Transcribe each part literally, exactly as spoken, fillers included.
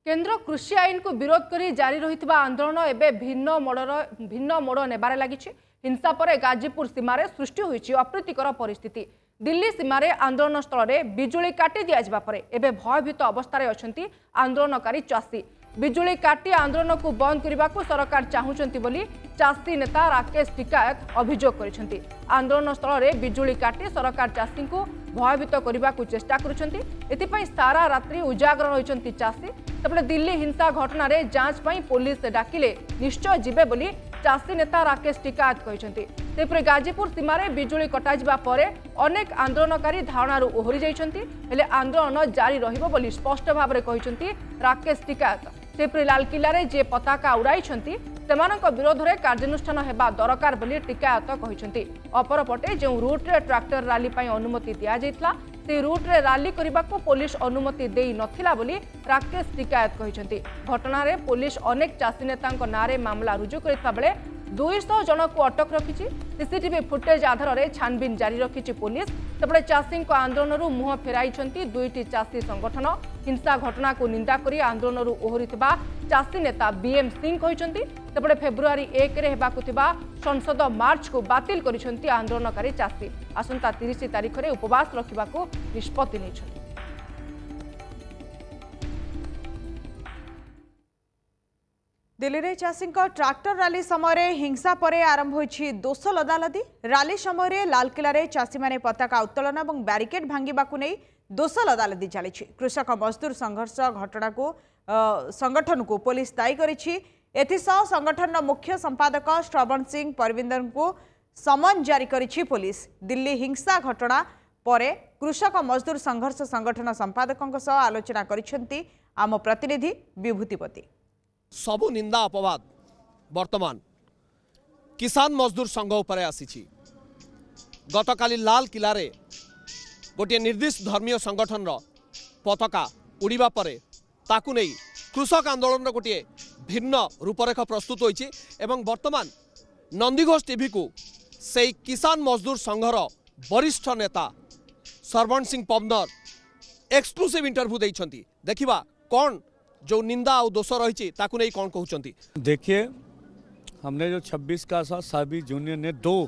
केन्द्र कृषि आईन को विरोध करी जारी रही आंदोलन एवं भिन्न मोड़र भिन्न मोड़ नेबार लगी। हिंसा पर गाजीपुर सीमार सृष्टि होईछि अप्रीतिकर परिस्थिति। दिल्ली सीमार आंदोलन स्थल में बिजुली काटी दिया पर एवं भयभीत अवस्था अच्छा आंदोलनकारी चाषी। बिजुली काटी आंदोलन को बंद करने को सरकार चाहूंट बोली चाषी नेता राकेश टिकायत अभियोग कर आंदोलन स्थल में बिजुली काटी सरकार चाषी को भयभीत करने को चेष्टा कर सारा रात्रि उजागर रही चाषी। तबले दिल्ली हिंसा घटना रे जांच पाई पुलिस डाकिले निश्चय जिबे बोली चाषी नेता राकेश टिकायत कहते। सेपरे गाजीपुर सीमार बिजुली कटाजिबा परे अनेक आंदोलनकारी धारणारू ओहरी जाइछन्ति हेले आंदोलन जारी रहिबो बोली स्पष्ट भाव में कहते राकेश टिकायत। सेपरे लालकिला रे जे पताका उड़ाइछन्ति सेमानक विरोध में कार्यानुष्ठान हेबा दरकार बोली टिकायत कहते। अपरपटे जो रूट रे ट्रैक्टर रैली पाई अनुमति दिया जाइतला से रूट रे रैली करने को पुलिस अनुमति देई नथिला बोली राकेश टिकायत कहते। घटना रे पुलिस अनेक चाषी नेतांक नारे मामला रुजु करता बेले दुई सौ जन को अटक रखिछि। सीसीटीवी फुटेज आधार में छानबीन जारी रखिछि पुलिस। तबले चाषी आंदोलन मुह फेराई दुईटी चाषी संगठन। हिंसा घटना को निंदा करी आंदोलन ओहरी चाषी नेता बीएम सिंह कहते। तबले फेब्रुआरी एक रे हेबाकु थिबा संसद मार्च को बातिल करिसेंति आंदोलनकारी चाषी। आसंता तीस तारीख में उपवास रखिबाकू निष्पत्ति नेछन्ति। दिल्ली रे चाषी ट्रैक्टर रैली समय हिंसा परे आरंभ होईछि दोष लदालदी। रैली समय लालकिला रे चाषी माने पताका उत्तोलन और बैरिकेड भांगिबा को नहीं दोष लदालदी चली। कृषक मजदूर संघर्ष घटना को संगठन को पुलिस दायी करिछि। एथिसह संगठन मुख्य संपादक श्रवण सिंह परविंदर को समन जारी करिछि पुलिस। दिल्ली हिंसा घटना परे कृषक मजदूर संघर्ष संगठन संपादकों सह आलोचना करिसेंति आम प्रतिनिधि विभूतिपति। सबु निंदा अपवाद वर्तमान किसान मजदूर संघ उपरे आसीछि। गतकाली लाल किला रे गोटे निर्दिष्ट धर्मीय संगठन रो पताका उड़ीबा परे ताकू नहीं कृषक आंदोलन रो गोटे भिन्न रूपरेखा प्रस्तुत होईछि एवं वर्तमान नंदीघोष टीवी को से किसान मजदूर संघर वरिष्ठ नेता श्रवण सिंह पवनर एक्सक्लूसिव इंटरव्यू देइछन्ति। देखिबा कौन जो निंदा और दोष रही ताकू नहीं कौन कहते। देखिए हमने जो छब्बीस का सा सभी यूनियन ने दो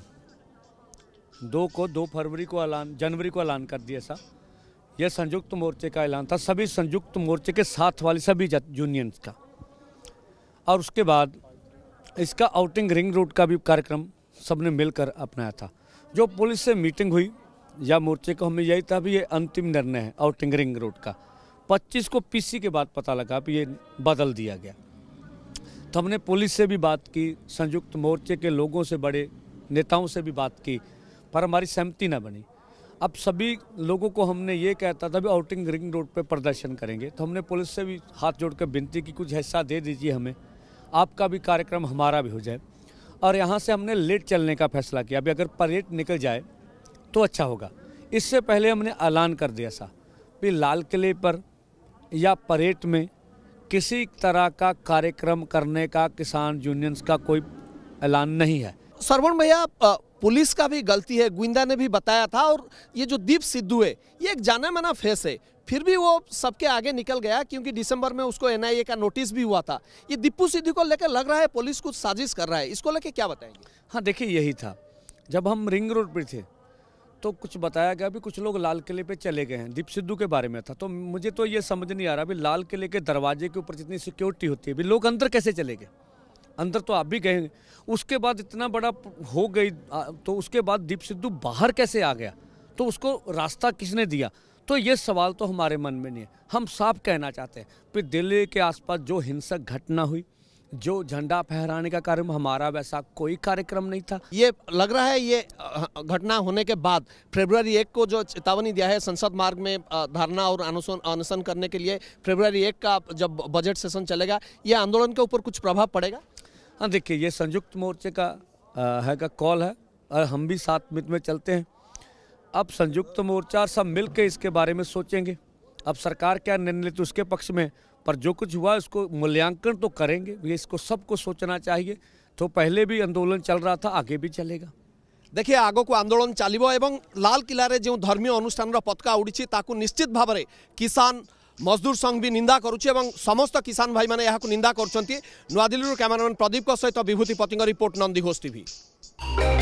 दो को दो फरवरी को ऐलान जनवरी को ऐलान कर दिया सा। यह संयुक्त मोर्चे का ऐलान था सभी संयुक्त मोर्चे के साथ वाली सभी यूनियंस का। और उसके बाद इसका आउटिंग रिंग रोड का भी कार्यक्रम सबने मिलकर अपनाया था। जो पुलिस से मीटिंग हुई या मोर्चे को हमें यही था भी ये अंतिम निर्णय है आउटिंग रिंग रोड का। पच्चीस को पीसी के बाद पता लगा कि ये बदल दिया गया। तो हमने पुलिस से भी बात की, संयुक्त मोर्चे के लोगों से, बड़े नेताओं से भी बात की, पर हमारी सहमति न बनी। अब सभी लोगों को हमने ये कहता था भी आउटिंग रिंग रोड पे प्रदर्शन करेंगे। तो हमने पुलिस से भी हाथ जोड़कर विनती की कुछ हिस्सा दे दीजिए हमें, आपका भी कार्यक्रम हमारा भी हो जाए। और यहाँ से हमने लेट चलने का फैसला किया। अभी अगर परेड निकल जाए तो अच्छा होगा। इससे पहले हमने ऐलान कर दिया था कि लाल किले पर या परेड में किसी तरह का कार्यक्रम करने का किसान यूनियंस का कोई ऐलान नहीं है। श्रवण भैया, पुलिस का भी गलती है, गोविंदा ने भी बताया था। और ये जो दीप सिद्धू है ये एक जाना माना फेस है, फिर भी वो सबके आगे निकल गया क्योंकि दिसंबर में उसको एनआईए का नोटिस भी हुआ था। ये दीपू सिद्धू को लेकर लग रहा है पुलिस कुछ साजिश कर रहा है, इसको लेकर क्या बताएंगे? हाँ देखिए, यही था जब हम रिंग रोड पर थे तो कुछ बताया गया भी कुछ लोग लाल किले पे चले गए हैं। दीप सिद्धू के बारे में था। तो मुझे तो ये समझ नहीं आ रहा भी लाल किले के दरवाजे के ऊपर जितनी सिक्योरिटी होती है भी लोग अंदर कैसे चले गए? अंदर तो आप भी गए, उसके बाद इतना बड़ा हो गई तो उसके बाद दीप सिद्धू बाहर कैसे आ गया? तो उसको रास्ता किसने दिया? तो ये सवाल तो हमारे मन में नहीं है। हम साफ कहना चाहते हैं कि दिल्ली के आसपास जो हिंसक घटना हुई, जो झंडा फहराने का कार्यक्रम, हमारा वैसा कोई कार्यक्रम नहीं था। ये लग रहा है ये घटना होने के बाद फरवरी एक को जो चेतावनी दिया है संसद मार्ग में धरना और अनशन करने के लिए, फरवरी एक का जब बजट सेशन चलेगा, ये आंदोलन के ऊपर कुछ प्रभाव पड़ेगा? हाँ देखिए, ये संयुक्त मोर्चे का है का कॉल है और हम भी साथ में में चलते हैं। अब संयुक्त मोर्चा सब मिल के इसके बारे में सोचेंगे। अब सरकार क्या निर्णय लेती उसके पक्ष में, पर जो कुछ हुआ इसको मूल्यांकन तो करेंगे। ये इसको सबको सोचना चाहिए। तो पहले भी आंदोलन चल रहा था, आगे भी चलेगा। देखिए आगो को आंदोलन चलिबो एवं लाल किला रे जो धर्मीय अनुष्ठान पताका उड़ी ताकू निश्चित भाव में किसान मजदूर संघ भी निंदा करुच्ची एवं समस्त किसान भाई मैंने यहाँ निंदा कर। नुआदिल्ली कैमरामैन प्रदीप सहित विभूति पति रिपोर्ट नंदी घोष टीवी।